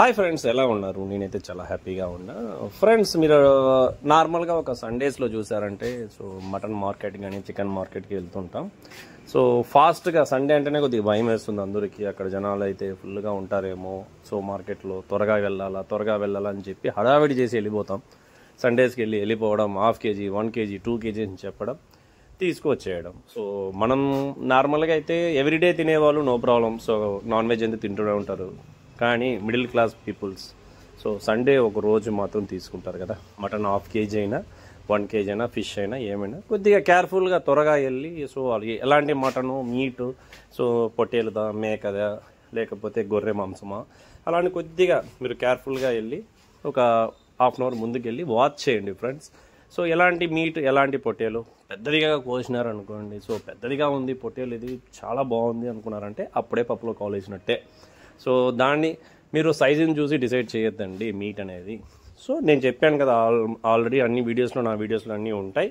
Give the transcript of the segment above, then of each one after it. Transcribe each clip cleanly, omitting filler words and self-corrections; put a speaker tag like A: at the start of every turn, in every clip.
A: Hi friends, ఎలా ఉన్నారు? నేనైతే చాలా హ్యాపీగా ఉన్నా. ఫ్రెండ్స్, మీరు నార్మల్గా ఒక సండేస్లో చూసారంటే మటన్ మార్కెట్ కానీ చికెన్ మార్కెట్కి వెళ్తుంటాం. ఫాస్ట్గా సండే అంటేనే కొద్దిగా భయం వేస్తుంది అందరికీ. అక్కడ జనాలు అయితే ఫుల్గా ఉంటారేమో, మార్కెట్లో త్వరగా వెళ్ళాలా అని చెప్పి హడావిడి చేసి వెళ్ళిపోతాం. సండేస్కి వెళ్ళిపోవడం, హాఫ్ కేజీ 1 kg 2 kg అని చెప్పడం, తీసుకువచ్చేయడం. మనం నార్మల్గా అయితే ఎవ్రీడే తినేవాళ్ళు నో ప్రాబ్లం. నాన్ వెజ్ ఎందుకు తింటూనే ఉంటారు. కానీ మిడిల్ క్లాస్ పీపుల్స్ సండే ఒక రోజు మాత్రం తీసుకుంటారు కదా. మటన్ హాఫ్ కేజీ అయినా 1 kg అయినా ఫిష్ అయినా ఏమైనా కొద్దిగా కేర్ఫుల్గా త్వరగా వెళ్ళి ఎలాంటి మటను మీటు పొట్టేలుదా, మేకదా, లేకపోతే గొర్రె మాంసమా, అలాంటి కొద్దిగా మీరు కేర్ఫుల్గా వెళ్ళి ఒక హాఫ్ అన్ అవర్ ముందుకు వెళ్ళి వాచ్ చేయండి ఫ్రెండ్స్. ఎలాంటి మీట్, ఎలాంటి పొట్టేలు పెద్దదిగా కోసినారనుకోండి, పెద్దదిగా ఉంది పొట్టేలు, ఇది చాలా బాగుంది అనుకున్నారంటే అప్పుడే పప్పులో కాలేసినట్టే. దాన్ని మీరు సైజుని చూసి డిసైడ్ చేయొద్దండి మీట్ అనేది. నేను చెప్పాను కదా ఆల్రెడీ అన్ని వీడియోస్లో, నా వీడియోస్లో అన్నీ ఉంటాయి.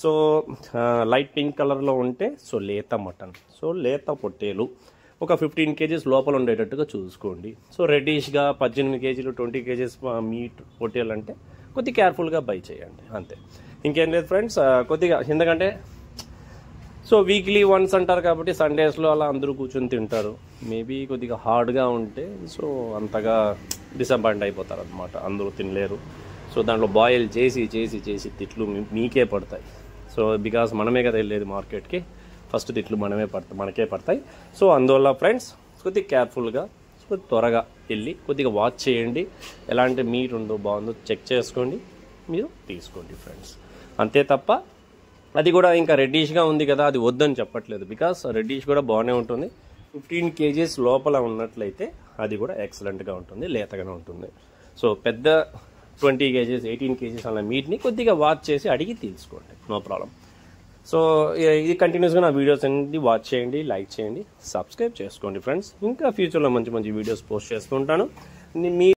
A: లైట్ పింక్ కలర్లో ఉంటే లేత మటన్, లేత పొట్టేలు ఒక 15 kg లోపల ఉండేటట్టుగా చూసుకోండి. రెడ్డిష్గా 18 kg 20 kg మీట్ పొట్టేలు అంటే కొద్దిగా కేర్ఫుల్గా బై చేయండి, అంతే. ఇంకేం లేదు ఫ్రెండ్స్. కొద్దిగా ఎందుకంటే వీక్లీ వన్స్ అంటారు కాబట్టి సండేస్లో అలా అందరూ కూర్చొని తింటారు. మేబీ కొద్దిగా హార్డ్గా ఉంటే అంతగా డిసప్పాయింట్ అయిపోతారు అనమాట, అందరూ తినలేరు. దాంట్లో బాయిల్ చేసి చేసి చేసి తిట్లు మీకే పడతాయి. బికాస్ మనమే కదా వెళ్ళేది మార్కెట్కి, ఫస్ట్ తిట్లు మనకే పడతాయి. అందువల్ల ఫ్రెండ్స్ కొద్దిగా కేర్ఫుల్గా త్వరగా వెళ్ళి కొద్దిగా వాచ్ చేయండి. ఎలాంటి మీట్ ఉందో బాగుందో చెక్ చేసుకోండి, మీరు తీసుకోండి ఫ్రెండ్స్, అంతే తప్ప అది కూడా ఇంకా రెడ్డిష్గా ఉంది కదా అది వద్దని చెప్పట్లేదు. బికాస్ రెడ్డిష్ కూడా బాగానే ఉంటుంది. 15 kg లోపల ఉన్నట్లయితే అది కూడా ఎక్సలెంట్గా ఉంటుంది, లేతగానే ఉంటుంది. పెద్ద 20 kg 18 kg అలా మీట్ని కొద్దిగా వాచ్ చేసి అడిగి తీసుకోండి, నో ప్రాబ్లం. ఇది కంటిన్యూస్గా నా వీడియోస్ అన్ని వాచ్ చేయండి, లైక్ చేయండి, సబ్స్క్రైబ్ చేసుకోండి ఫ్రెండ్స్. ఇంకా ఫ్యూచర్లో మంచి మంచి వీడియోస్ పోస్ట్ చేస్తూ ఉంటాను. మీ